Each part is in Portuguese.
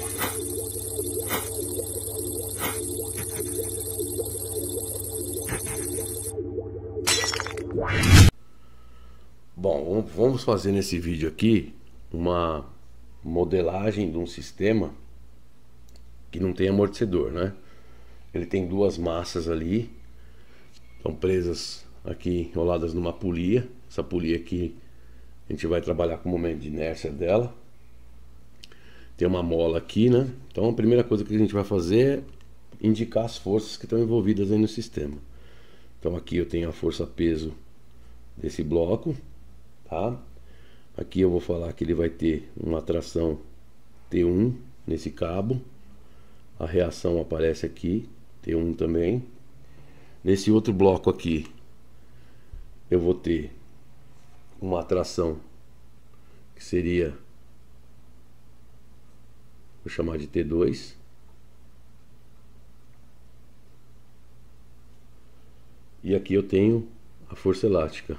Bom, vamos fazer nesse vídeo aqui uma modelagem de um sistema que não tem amortecedor, né? Ele tem duas massas ali, estão presas aqui, enroladas numa polia. Essa polia aqui a gente vai trabalhar com o momento de inércia dela. Tem uma mola aqui, né? Então a primeira coisa que a gente vai fazer é indicar as forças que estão envolvidas aí no sistema. Então aqui eu tenho a força-peso desse bloco, tá? Aqui eu vou falar que ele vai ter uma tração T1 nesse cabo. A reação aparece aqui, T1 também. Nesse outro bloco aqui eu vou ter uma tração que seria, vou chamar de T2. E aqui eu tenho a força elástica,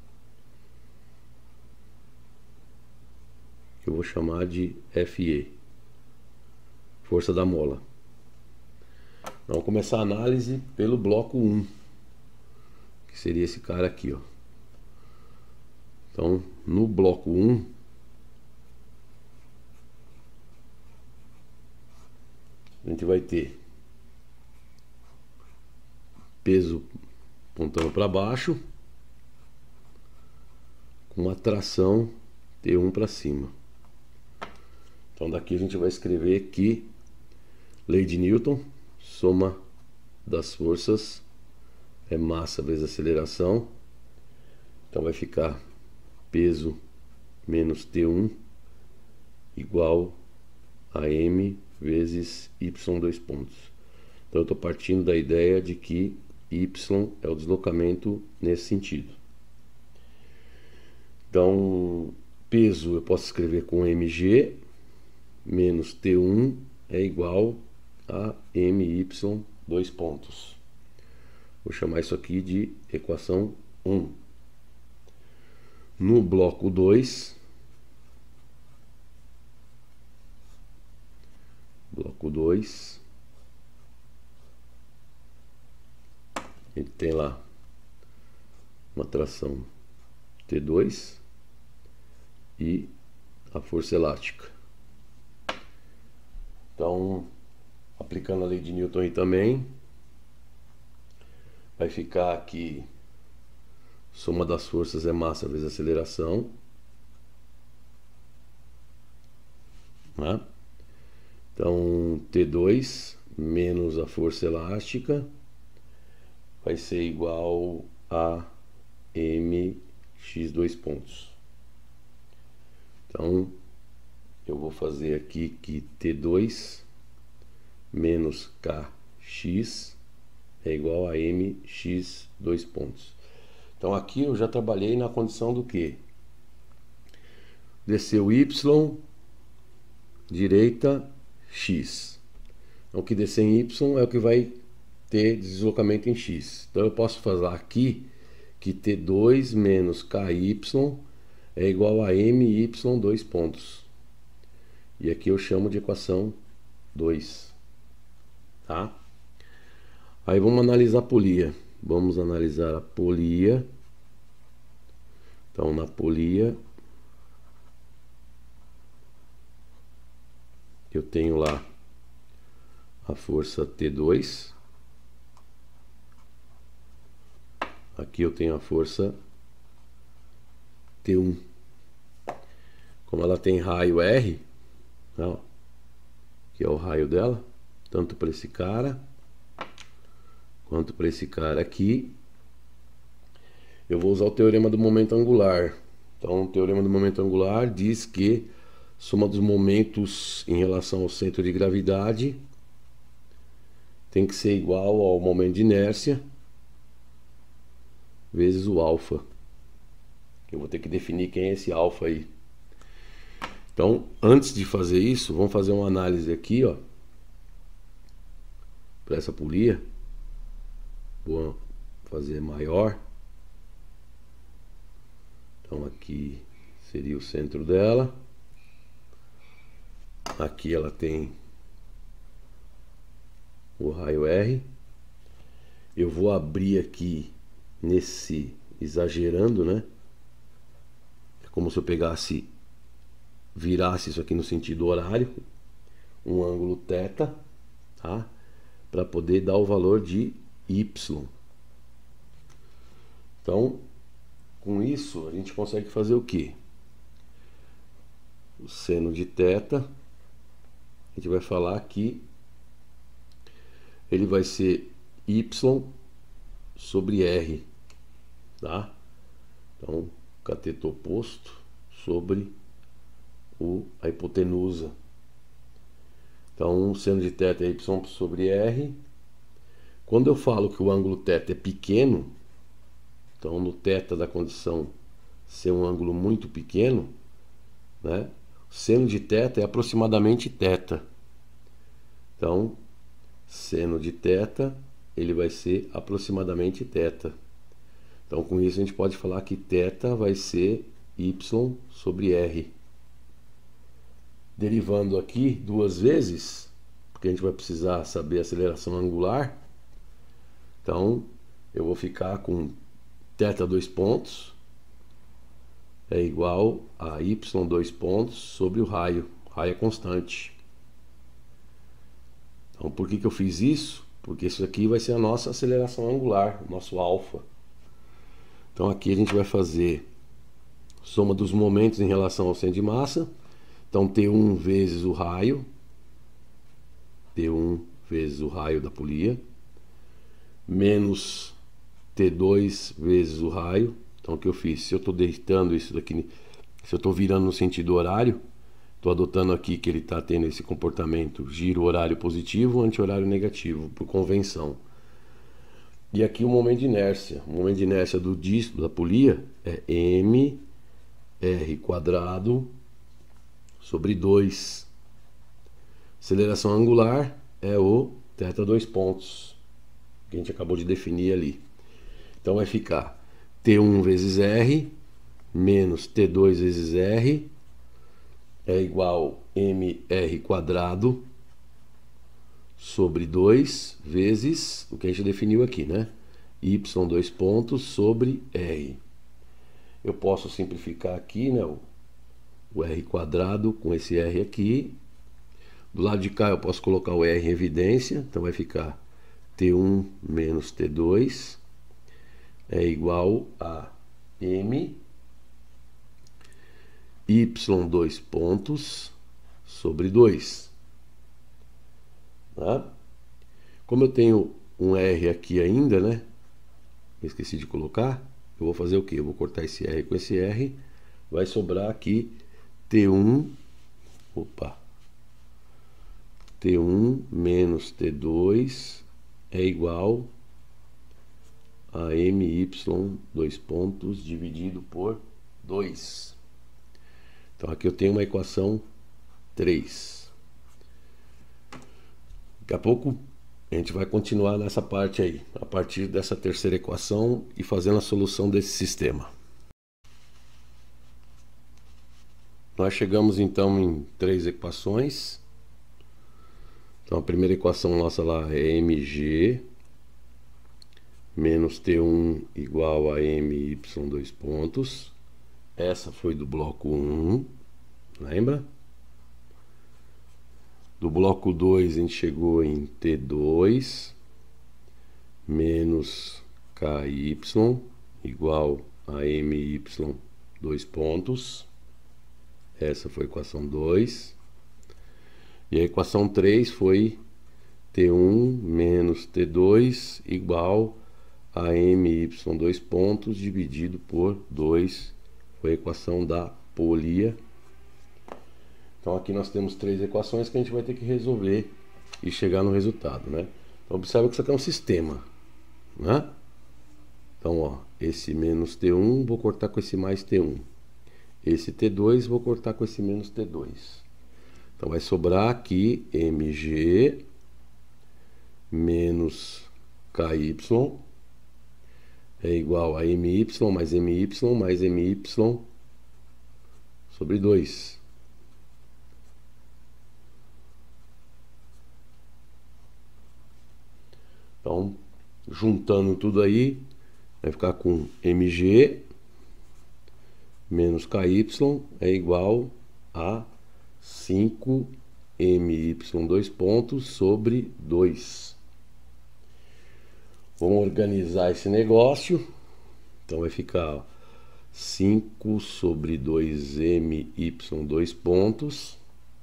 que eu vou chamar de FE, força da mola. Vamos começar a análise pelo bloco 1, que seria esse cara aqui, ó. Então, no bloco 1, a gente vai ter peso apontando para baixo, com uma tração T1 para cima. Então daqui a gente vai escrever que lei de Newton, soma das forças é massa vezes aceleração. Então vai ficar peso menos T1 igual a M vezes Y dois pontos. Então eu estou partindo da ideia de que Y é o deslocamento nesse sentido. Então, peso eu posso escrever com mg menos T1 é igual a my dois pontos. Vou chamar isso aqui de equação 1. No bloco 2, a gente tem lá uma tração T2 e a força elástica. Então, aplicando a lei de Newton aí também, vai ficar aqui soma das forças é massa vezes aceleração, né? Então T2 menos a força elástica vai ser igual a mx dois pontos. Então eu vou fazer aqui que T2 menos kx é igual a mx dois pontos. Então aqui eu já trabalhei na condição do que? Desceu y, direita x. Então o que descer em y é o que vai ter deslocamento em x. Então eu posso falar aqui que T2 menos ky é igual a my dois pontos. E aqui eu chamo de equação 2. Tá? Aí vamos analisar a polia. Vamos analisar a polia. Então na polia eu tenho lá a força T2. Aqui eu tenho a força T1. Como ela tem raio R, ó, que é o raio dela, tanto para esse cara quanto para esse cara aqui, eu vou usar o teorema do momento angular. Então o teorema do momento angular diz que soma dos momentos em relação ao centro de gravidade tem que ser igual ao momento de inércia vezes o alfa. Eu vou ter que definir quem é esse alfa aí. Então, antes de fazer isso, vamos fazer uma análise aqui, ó, para essa polia. Vou fazer maior. Então aqui seria o centro dela. Aqui ela tem o raio R. Eu vou abrir aqui nesse exagerando, né? É como se eu pegasse, virasse isso aqui no sentido horário, um ângulo θ, tá? Para poder dar o valor de Y. Então, com isso, a gente consegue fazer o quê? O seno de θ, a gente vai falar que ele vai ser Y sobre R, tá? Então, cateto oposto sobre a hipotenusa. Então, o seno de θ é Y sobre R. Quando eu falo que o ângulo θ é pequeno, então no θ da condição ser um ângulo muito pequeno, né? O seno de θ é aproximadamente θ. Então, seno de θ, ele vai ser aproximadamente θ. Então, com isso a gente pode falar que θ vai ser Y sobre R. Derivando aqui duas vezes, porque a gente vai precisar saber a aceleração angular. Então, eu vou ficar com θ dois pontos é igual a Y dois pontos sobre o raio. O raio é constante. Então, por que eu fiz isso? Porque isso aqui vai ser a nossa aceleração angular, o nosso alfa. Então, aqui a gente vai fazer soma dos momentos em relação ao centro de massa. Então, T1 vezes o raio. T1 vezes o raio da polia. Menos T2 vezes o raio. Então, o que eu fiz? Se eu estou deitando isso daqui, se eu estou virando no sentido horário, estou adotando aqui que ele está tendo esse comportamento giro horário positivo, anti-horário negativo, por convenção. E aqui o momento de inércia. O momento de inércia do disco, da polia, é m r quadrado sobre 2. Aceleração angular é o θ dois pontos, que a gente acabou de definir ali. Então vai ficar T1 vezes R menos T2 vezes R é igual mr quadrado sobre 2 vezes o que a gente definiu aqui, né? Y dois pontos sobre R. Eu posso simplificar aqui, né? O R quadrado com esse R aqui. Do lado de cá eu posso colocar o R em evidência. Então vai ficar T1 menos T2 é igual a M Y dois pontos sobre 2. Tá? Como eu tenho um R aqui ainda, né? Eu esqueci de colocar. Eu vou fazer o que? Eu vou cortar esse R com esse R. Vai sobrar aqui T1. Opa! T1 menos T2 é igual a MY dois pontos dividido por 2. Então aqui eu tenho uma equação 3. Daqui a pouco a gente vai continuar nessa parte aí, a partir dessa terceira equação e fazendo a solução desse sistema. Nós chegamos então em 3 equações. Então a primeira equação nossa lá é mg menos T1 igual a my dois pontos. Essa foi do bloco 1, lembra? Do bloco 2 a gente chegou em T2 menos ky igual a my dois pontos. Essa foi a equação 2. E a equação 3 foi T1 menos T2 igual a my dois pontos dividido por 2. Foi a equação da polia. Então aqui nós temos 3 equações que a gente vai ter que resolver e chegar no resultado, né? Então observa que isso aqui é um sistema, né? Então, ó, esse menos T1 vou cortar com esse mais T1. Esse T2 vou cortar com esse menos T2. Então vai sobrar aqui mg menos ky é igual a my mais my sobre 2. juntando tudo aí, vai ficar com mg menos ky é igual a 5my dois pontos sobre 2. Vamos organizar esse negócio. Então vai ficar 5 sobre 2my dois pontos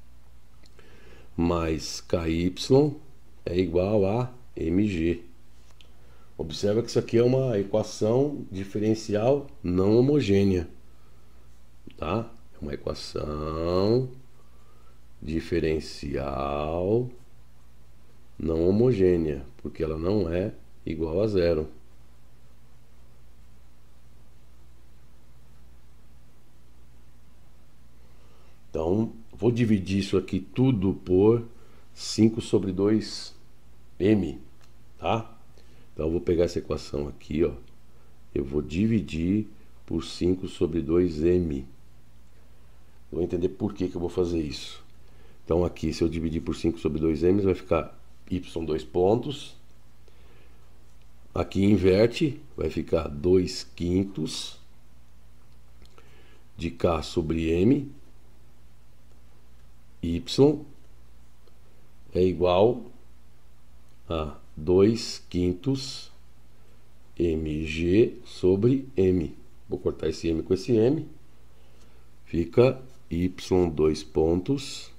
mais ky é igual a mg. Observa que isso aqui é uma equação diferencial não homogênea, tá? É uma equação diferencial não homogênea, porque ela não é igual a zero. Então, vou dividir isso aqui tudo por 5 sobre 2m, tá? Então, eu vou pegar essa equação aqui, ó. Eu vou dividir por 5 sobre 2m. Vou entender por que eu vou fazer isso. Então, aqui, se eu dividir por 5 sobre 2m, vai ficar y dois pontos. Aqui inverte, vai ficar 2/5 de k sobre m. Y é igual a 2/5 mg sobre m. Vou cortar esse m com esse m. Fica y dois pontos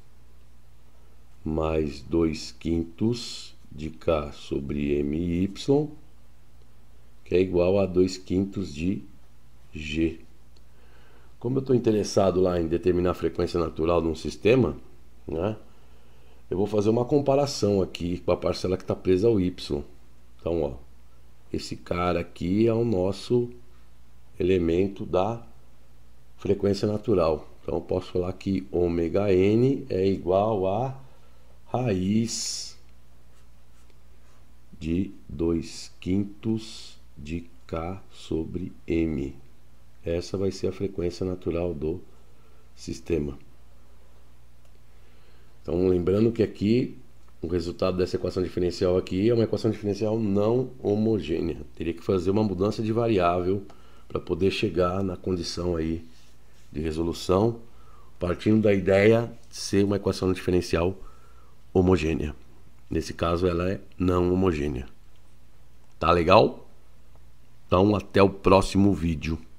mais 2/5 de k sobre my, que é igual a 2/5 de g. Como eu estou interessado lá em determinar a frequência natural de um sistema, né, eu vou fazer uma comparação aqui com a parcela que está presa ao y. Então, ó, esse cara aqui é o nosso elemento da frequência natural. Então, eu posso falar que ômega-n é igual a raiz de 2/5 de k sobre m. Essa vai ser a frequência natural do sistema. Então, lembrando que aqui o resultado dessa equação diferencial aqui é uma equação diferencial não homogênea. Teria que fazer uma mudança de variável para poder chegar na condição aí de resolução, partindo da ideia de ser uma equação diferencial homogênea. Nesse caso, ela é não homogênea. Tá legal? Então, até o próximo vídeo.